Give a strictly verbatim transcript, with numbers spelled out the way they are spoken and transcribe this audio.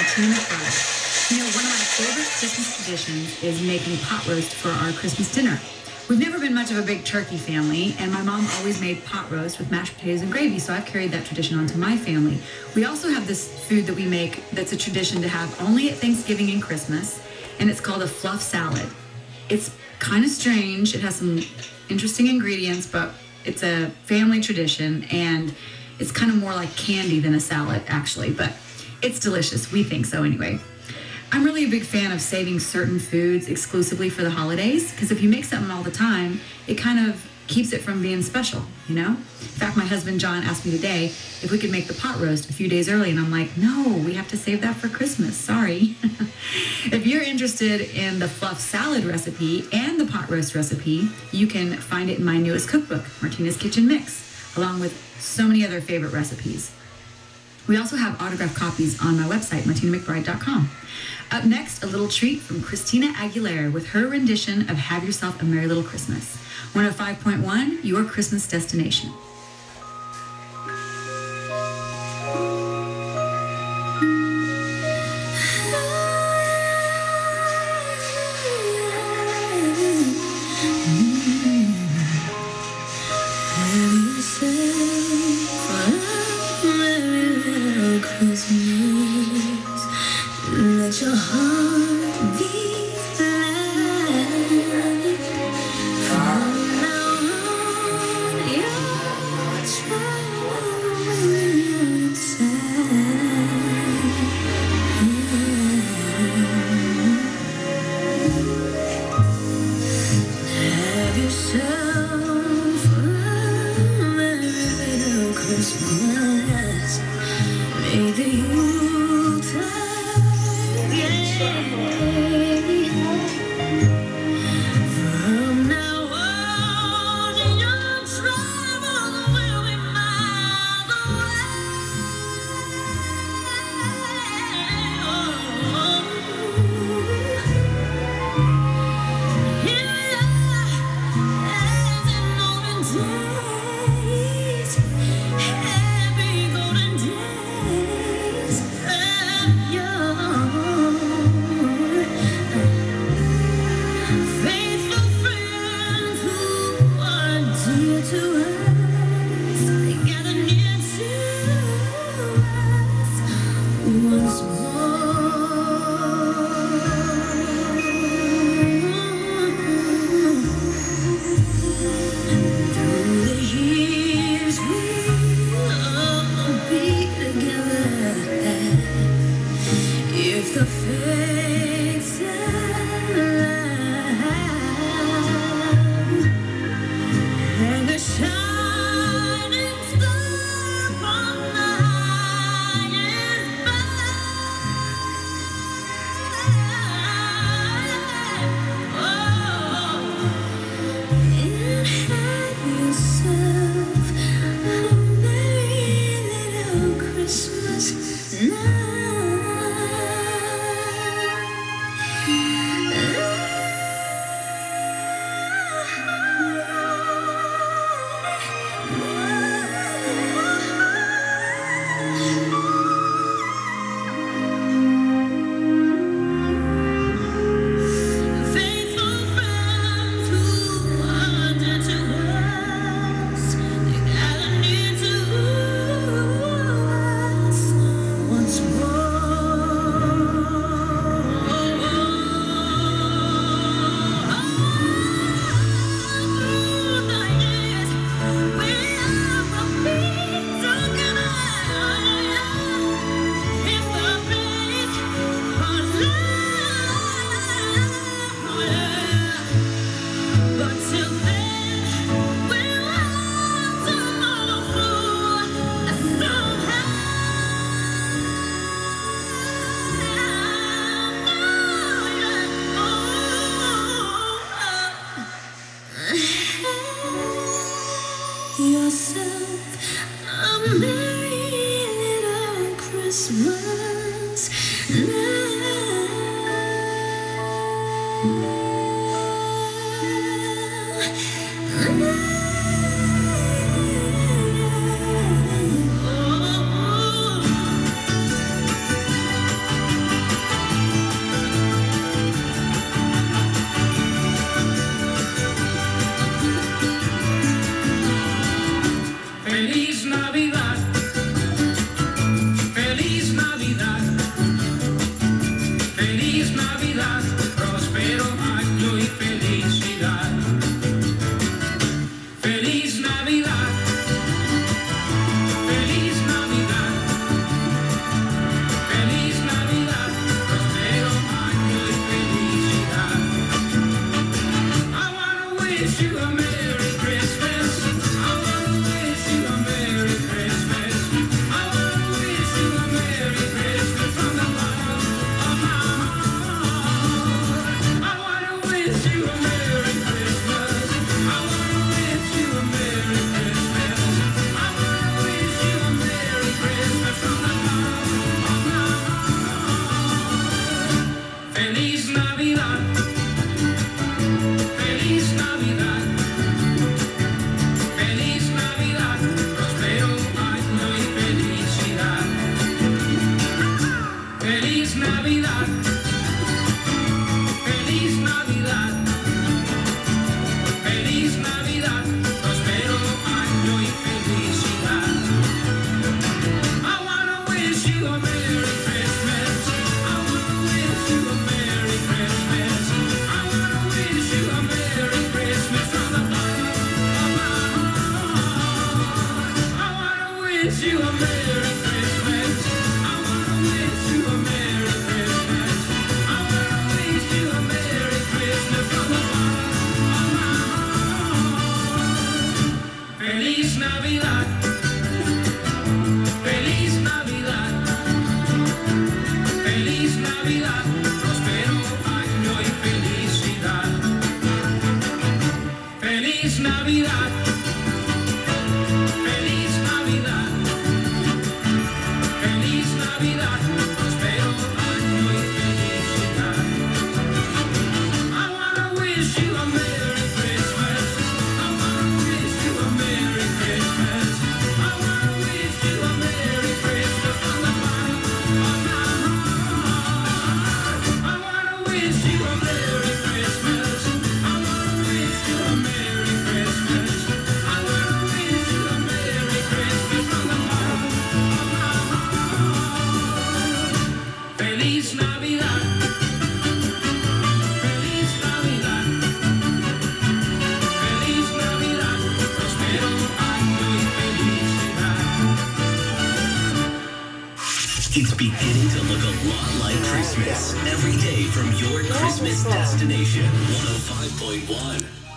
Martina McBride. You know, one of my favorite Christmas traditions is making pot roast for our Christmas dinner. We've never been much of a big turkey family, and my mom always made pot roast with mashed potatoes and gravy, so I've carried that tradition onto my family. We also have this food that we make that's a tradition to have only at Thanksgiving and Christmas, and it's called a fluff salad. It's kind of strange. It has some interesting ingredients, but it's a family tradition, and it's kind of more like candy than a salad, actually, but it's delicious. We think so anyway. I'm really a big fan of saving certain foods exclusively for the holidays, because if you make something all the time, it kind of keeps it from being special, you know? In fact, my husband John asked me today if we could make the pot roast a few days early, and I'm like, no, we have to save that for Christmas. Sorry. If you're interested in the fluff salad recipe and the pot roast recipe, you can find it in my newest cookbook, Martina's Kitchen Mix, along with so many other favorite recipes. We also have autographed copies on my website, martina mcbride dot com. Up next, a little treat from Christina Aguilera with her rendition of Have Yourself a Merry Little Christmas. one oh five point one, your Christmas destination. Let your heart be light. From now on, your trouble will have yourself a merry little Christmas. May the Yuletide from now on, your trouble will be miles away. Here we are, as in olden days, happy golden days of yore. Faithful friends who are dear to us, they gather near to us once more. Through the years we'll all be together if the fates allow. And the shining star upon the highest bough. Oh, and have yourself a merry little Christmas now. Faithful friends who are dear to us, they gather near to us once yourself a merry little Christmas now. Feliz Navidad. Feliz Navidad. Feliz Navidad. Prospero año y felicidad. I wanna wish you a Merry Christmas. I wanna wish you a Merry Christmas. I wanna wish you a Merry Christmas from the bottom of my heart. I wanna wish you a Merry Christmas. I wanna wish you a Merry Christmas. I wanna wish you a Merry Christmas from the bottom of my heart. Feliz Navidad. Feliz Navidad. Feliz Navidad. Prospero año y felicidad. It's beginning to look a lot like Christmas every day from your Christmas destination. one oh five point one